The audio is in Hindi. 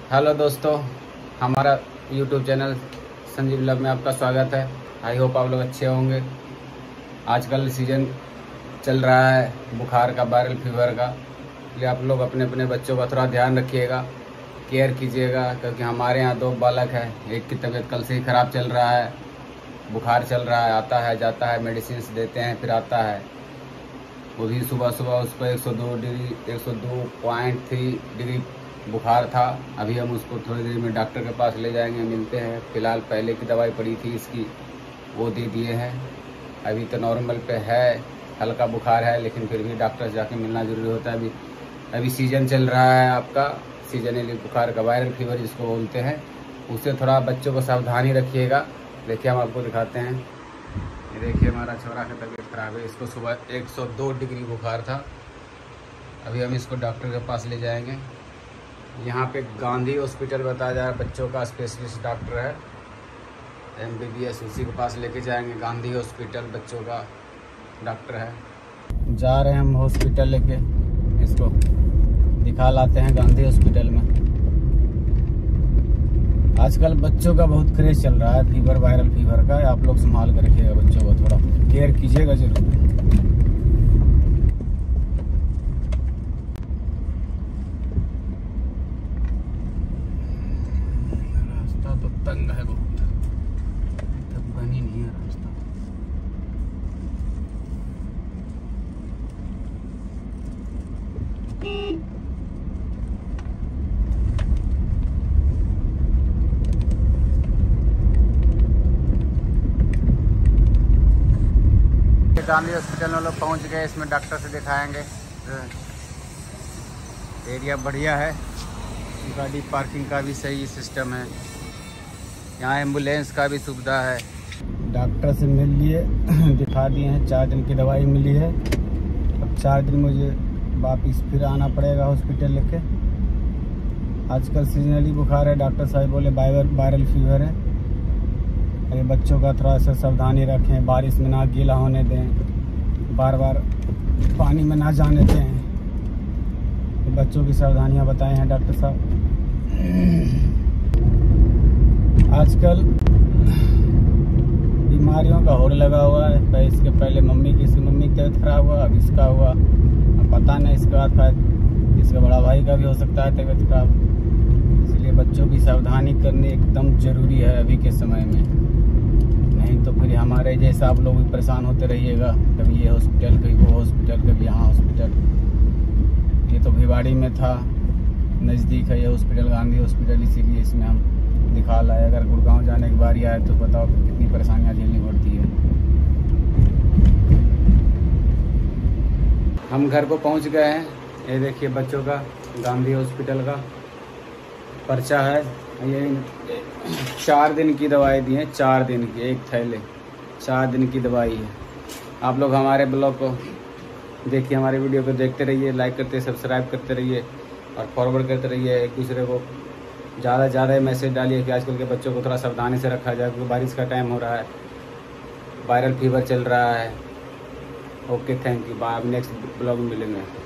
हेलो दोस्तों, हमारा यूट्यूब चैनल संजीव लव में आपका स्वागत है। आई होप आप लोग अच्छे होंगे। आजकल सीजन चल रहा है बुखार का, वायरल फीवर का, इसलिए आप लोग अपने अपने बच्चों का थोड़ा ध्यान रखिएगा, केयर कीजिएगा। क्योंकि हमारे यहाँ 2 बालक हैं, एक की तबीयत कल से ही ख़राब चल रहा है, बुखार चल रहा है, आता है जाता है, मेडिसिन देते हैं फिर आता है। वो भी सुबह सुबह उसको 102.3 डिग्री बुखार था। अभी हम उसको थोड़ी देर में डॉक्टर के पास ले जाएंगे, मिलते हैं। फ़िलहाल पहले की दवाई पड़ी थी इसकी, वो दे दिए हैं। अभी तो नॉर्मल पे है, हल्का बुखार है, लेकिन फिर भी डॉक्टर से जाके मिलना ज़रूरी होता है। अभी सीज़न चल रहा है आपका, सीजनली बुखार का, वायरल फीवर जिसको बोलते हैं, उससे थोड़ा बच्चों को सावधानी रखिएगा। देखिए हम आपको दिखाते हैं। ये देखिए हमारा छोरा की तबीयत ख़राब है, इसको सुबह 102 डिग्री बुखार था। अभी हम इसको डॉक्टर के पास ले जाएंगे। यहाँ पे गांधी हॉस्पिटल बताया जा रहा है, बच्चों का स्पेशलिस्ट डॉक्टर है, MBBS, उसी के पास लेके जाएंगे। गांधी हॉस्पिटल बच्चों का डॉक्टर है। जा रहे हैं हम हॉस्पिटल लेके, इसको दिखा लाते हैं गांधी हॉस्पिटल में। आजकल बच्चों का बहुत क्रेज चल रहा है फीवर, वायरल फीवर का। आप लोग संभाल कर रखिएगा, बच्चों को थोड़ा केयर कीजिएगा जरूर। तंग है बहुत, तब बनी नहीं है रास्ता। गांधी हॉस्पिटल में लोग पहुंच गए, इसमें डॉक्टर से दिखाएंगे। एरिया बढ़िया है, गाड़ी पार्किंग का भी सही सिस्टम है, यहाँ एम्बुलेंस का भी सुविधा है। डॉक्टर से मिल लिए, दिखा दिए हैं, 4 दिन की दवाई मिली है। अब 4 दिन मुझे वापस फिर आना पड़ेगा हॉस्पिटल लेके। आजकल सीजनली बुखार है, डॉक्टर साहब बोले वायरल फीवर है। अरे बच्चों का थोड़ा सा सावधानी रखें, बारिश में ना गीला होने दें, बार बार पानी में ना जाने दें। तो बच्चों की सावधानियाँ बताए हैं डॉक्टर साहब। आजकल बीमारियों का होड़ लगा हुआ है। इसके पहले मम्मी की तबीयत खराब हुआ, अब इसका हुआ, अब पता नहीं इसका बाद इसका बड़ा भाई का भी हो सकता है तबीयत खराब। इसलिए बच्चों की सावधानी करनी एकदम ज़रूरी है अभी के समय में, नहीं तो फिर हमारे जैसा आप लोग भी परेशान होते रहिएगा। कभी ये हॉस्पिटल, कभी वो हॉस्पिटल, कभी यहाँ हॉस्पिटल। ये तो भिवाड़ी में था, नज़दीक है ये हॉस्पिटल, गांधी हॉस्पिटल, इसीलिए इसमें हम दिखा लाए। अगर गुड़गांव जाने की बारी आए तो बताओ कितनी परेशानियाँ झेलनी पड़ती है। हम घर को पहुंच गए हैं। ये देखिए बच्चों का गांधी हॉस्पिटल का पर्चा है। ये 4 दिन की दवाई दी है, 4 दिन की, एक थैले 4 दिन की दवाई है। आप लोग हमारे ब्लॉग को देखिए, हमारे वीडियो को देखते रहिए, लाइक करते, सब्सक्राइब करते रहिए और फॉरवर्ड करते रहिए। एक दूसरे को ज़्यादा मैसेज डालिए कि आजकल के बच्चों को थोड़ा सावधानी से रखा जाए, क्योंकि बारिश का टाइम हो रहा है, वायरल फीवर चल रहा है। Okay, thank you, bye. Next blog में मिलेंगे।